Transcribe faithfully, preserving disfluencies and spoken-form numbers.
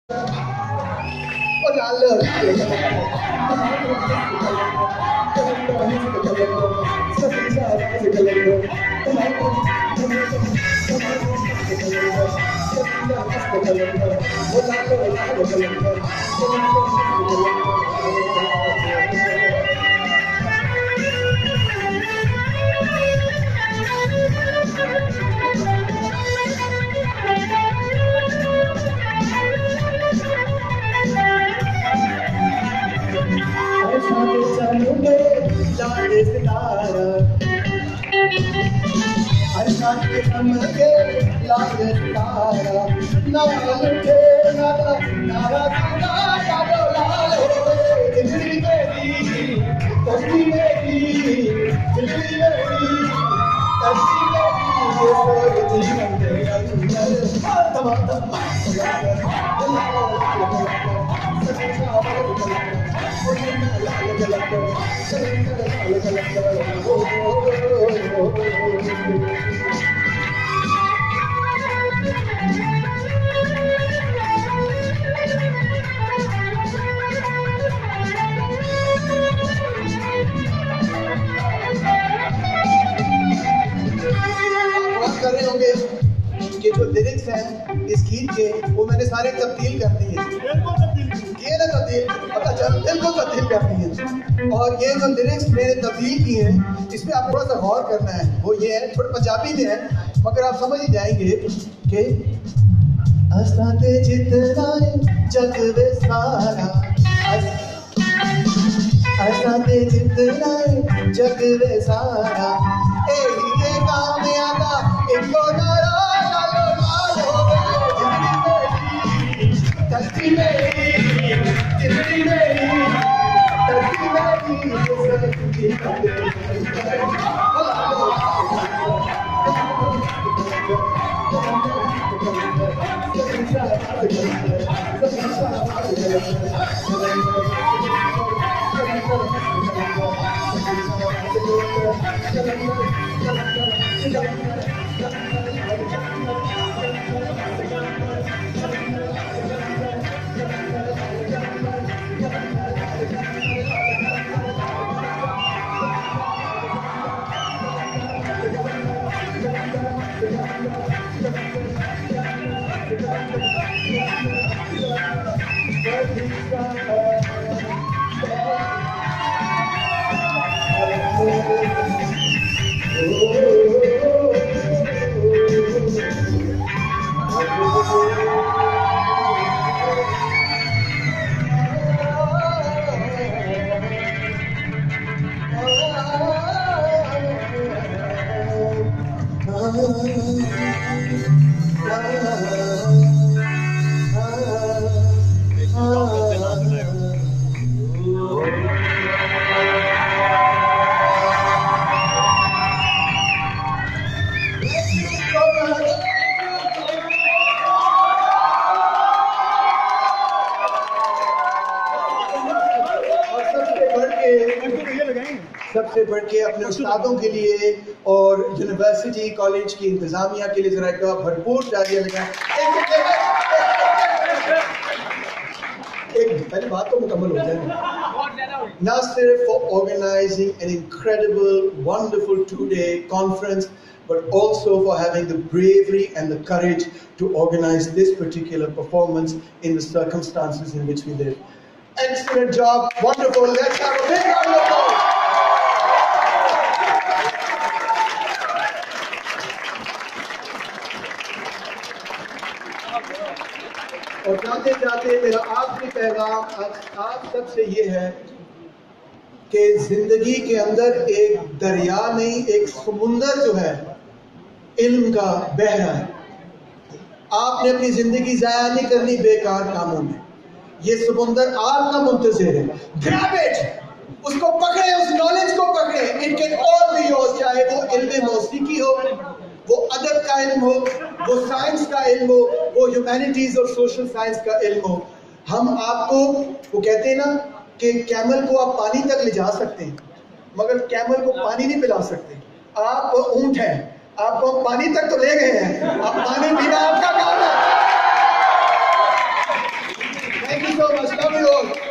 के जो लिरिक्स हैं इस गीत के वो मैंने सारे तब्दील कर दिए, ये ना तब्दील पता चल बिल्कुल तब्दील कर दिए। और ये जो लिरिक्स मैंने तब्दील किए हैं इसमें आप थोड़ा सा गौर करना है, वो ये है थोड़ा पंजाबी में है मगर आप समझ ही जाएंगे कि असाते जितना जग वे सारा असाते जितना जग वे सारा ए ये काम में आता इनको नारा लालो लालो धरती मेरी धरती मेरी धरती मेरी सबसे बढ़ के अपने उस्तादों के लिए और यूनिवर्सिटी कॉलेज की इंतजामिया के लिए जरा एक भरपूर तालियां लगाएं। एक पहले बात तो मुकम्मल हो जाए। ना सिर्फ for organizing an incredible wonderful today conference but also for having the bravery and the courage to organize this particular performance in the circumstances in which we live. Excellent job, wonderful. Let's have a big round of applause. और जाते जाते मेरा आखिरी पैगाम आप सबसे ये है कि जिंदगी के अंदर एक दरिया नहीं, एक समुंदर जो है इल्म का बह रहा है। आपने अपनी जिंदगी जाया नहीं करनी बेकार कामों में। ये समुंदर आपका मुंतज़िर है। ग्रैब इट, उसको पकड़े, उस नॉलेज को पकड़े। It can all be yours, चाहे वो इल्म मौसीकी हो, वो अदब का इल्म हो, वो साइंस का इल्म हो, वो ह्यूमैनिटीज और सोशल साइंस का इल्म हो। हम आपको, वो कहते हैं ना कि कैमल को आप पानी तक ले जा सकते हैं मगर कैमल को पानी नहीं पिला सकते। आप ऊंट हैं, आपको हम पानी तक तो ले गए हैं, अब पानी पीना आपका काम है। Estamos, estamos.